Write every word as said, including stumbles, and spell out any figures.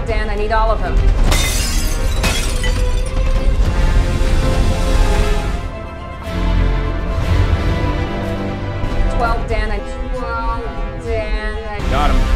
Dan. I need all of them. twelve, Dan. I... twelve, Dan. I... Got him.